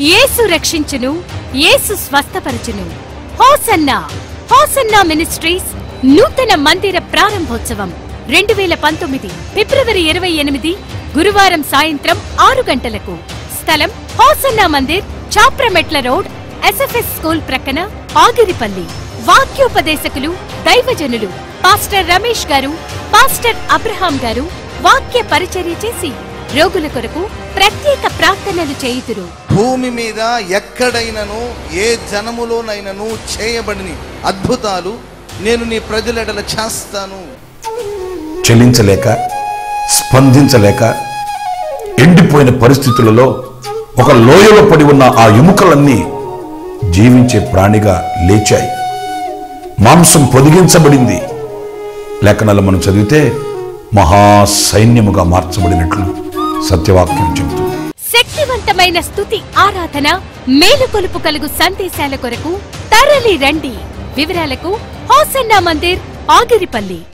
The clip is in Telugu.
యేసు రక్షించును, యేసు స్వస్థపరచును. హోసన్నా హోసన్నా మినిస్ట్రీస్ నూతన మందిర ప్రారంభోత్సవం 2019 ఫిబ్రవరి 28 గురువారం సాయంత్రం 6 గంటలకు. స్థలం Hosanna Mandir, Chapprametla road, SFS school ప్రక్కన, ఆగిరిపల్లి. వాక్యోపదేశకులు దైవజనులు పాస్టర్ రమేష్ గారు, పాస్టర్ అబ్రహాం గారు వాక్య పరిచర్య చేసి రోగుల కొరకు ప్రత్యేక ప్రార్థనలు చేయుదురు. భూమి మీద ఎక్కడైనను ఏ జనములోనైనను చేయబడిని అద్భుతాలు నేను నీ ప్రజలెడల చేస్తాను. చెల్లించలేక, స్పందించలేక ఎండిపోయిన పరిస్థితులలో ఒక లోయలో పడి ఉన్న ఆ ఎముకలన్నీ జీవించే ప్రాణిగా లేచాయి. మాంసం పొదిగించబడింది. లేఖనాలు మనం చదివితే మహాసైన్యముగా మార్చబడినట్లు సత్యవాక్యం చెబుతుంది. శక్తివంతమైన స్తుతి ఆరాధన, మేలుకొలుపు కలుగు సందేశాల కొరకు తరలి రండి. వివరాలకు హోసన్నా మందిర్, ఆగిరిపల్లి.